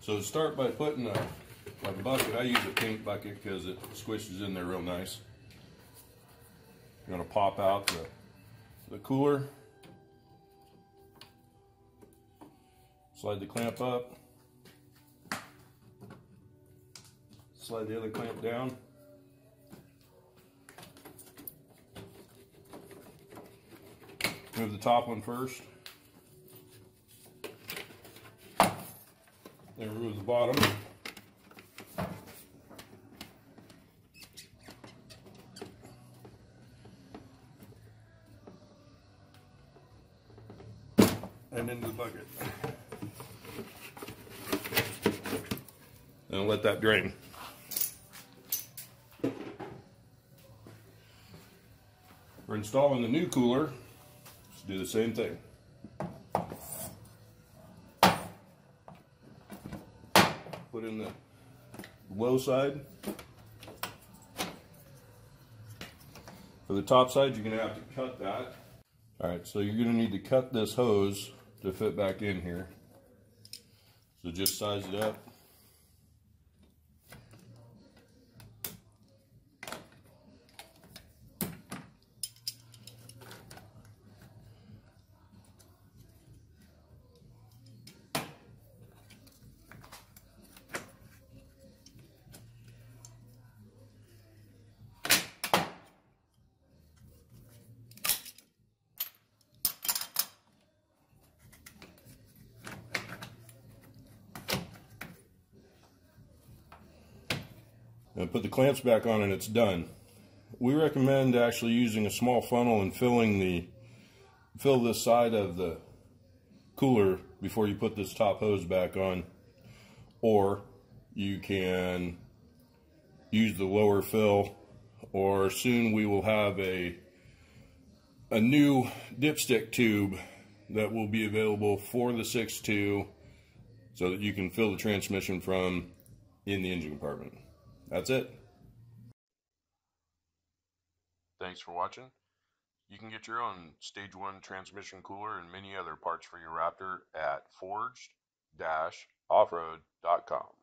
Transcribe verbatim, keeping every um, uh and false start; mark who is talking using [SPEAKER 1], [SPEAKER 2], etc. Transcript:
[SPEAKER 1] So start by putting a, a bucket. I use a paint bucket because it squishes in there real nice. You're going to pop out the, the cooler. Slide the clamp up. Slide the other clamp down. Move the top one first. Then remove the bottom. And into the bucket. And let that drain. For installing the new cooler, let's do the same thing. Put in the low side. For the top side, you're going to have to cut that. Alright, so you're going to need to cut this hose to fit back in here. So just size it up. And put the clamps back on and it's done. We recommend actually using a small funnel and filling the fill this side of the cooler before you put this top hose back on, or you can use the lower fill, or soon we will have a a new dipstick tube that will be available for the six two so that you can fill the transmission from in the engine compartment. That's it. Thanks for watching. You can get your own Stage one transmission cooler and many other parts for your Raptor at forged dash offroad dot com.